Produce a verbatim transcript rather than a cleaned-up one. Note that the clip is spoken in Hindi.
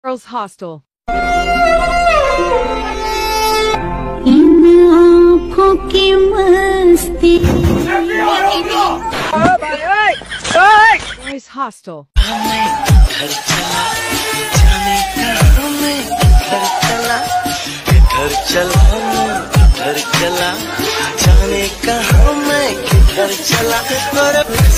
Girls hostel. इन आँखों की मस्ती Boys hostel. घर चला जाने का मैं घर चला घर चला घर चला जाने का मैं घर चला